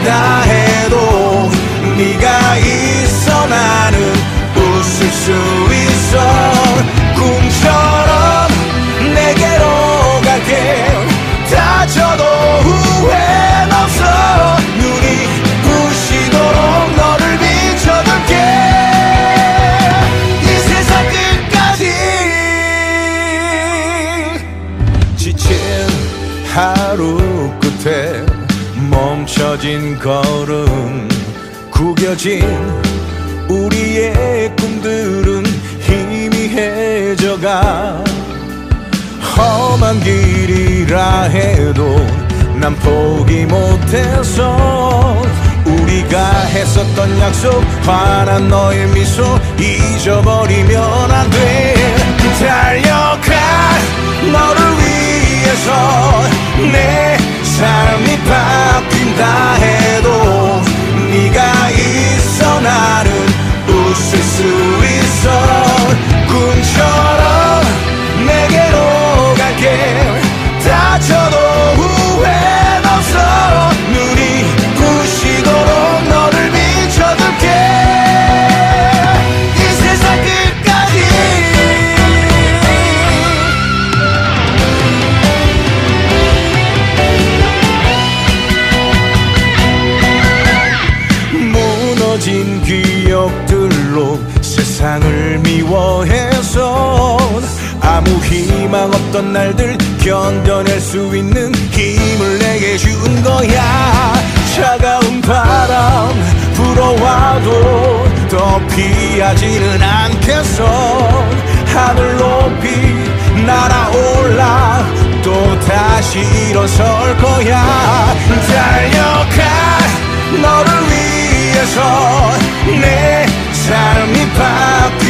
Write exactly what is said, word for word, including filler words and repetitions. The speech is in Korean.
바뀐다 해도 네가 있어 나는 웃을 수 있어. 꿈처럼 내게로 갈게. 다쳐도 후회는 없어. 눈이 부시도록 너를 비춰줄게. 이 세상 끝까지. 지친 하루 끝에 멈춰진 걸음, 구겨진 우리의 꿈들은 희미해져가. 험한 길이라 해도 난 포기 못해서 우리가 했었던 약속, 환한 너의 미소 잊어버리면 안 돼. 달려가 너를 위해서. 내 삶이 바뀐다 해도 네가 있어 나는 웃을 수 있어. 꿈처럼 내게로 갈게. 다쳐도 후회는 없어. 눈이 부시도록 너를 비춰줄게. 이 세상 끝까지. 무너진 기억들로 세상을 미워해서 아무 희망 없던 날들 견뎌낼 수 있는 힘을 내게 준 거야. 차가운 바람 불어와도 더 피하지는 않겠어. 하늘 높이 날아올라 또 다시 일어설 거야. 달려가 너를 위해서. 내 삶이 바뀌